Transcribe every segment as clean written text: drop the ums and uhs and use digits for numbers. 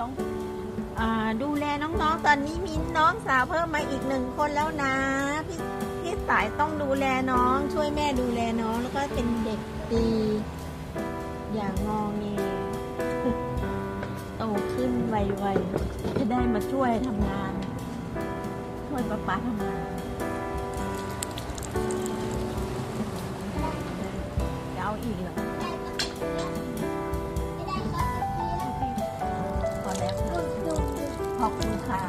ต้องดูแลน้องๆตอนนี้มีน้องสาวเพิ่มมาอีก1 คนแล้วนะพี่สายต้องดูแลน้องช่วยแม่ดูแลน้องแล้วก็เป็นเด็กดีอย่างงอแงโตขึ้นไวๆจะได้มาช่วยทำงานช่วยป๊าทำงานจะเอาอีกเหรอพอแล้วขอบคุณค่ะ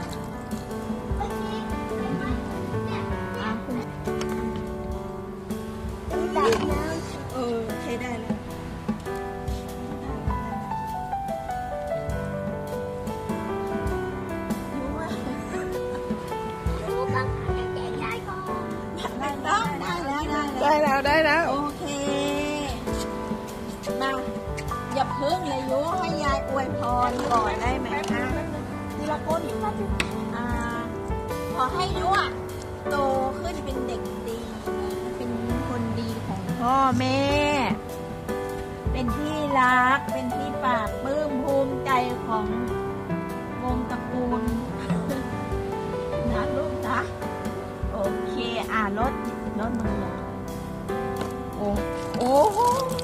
ใช้ได้แล้วได้แล้วโอเคมาอย่าเพิ่งเลยยุให้ยายอวยพรก่อนได้ไหมคะทีละคนขอให้ยุโตขึ้นเป็นเด็กดีเป็นคนดีของพ่อแม่เป็นที่รักเป็นที่ปากปลื้มภูมิใจของวงตระกูลนะลูกนะโอเครถมือโอ้โห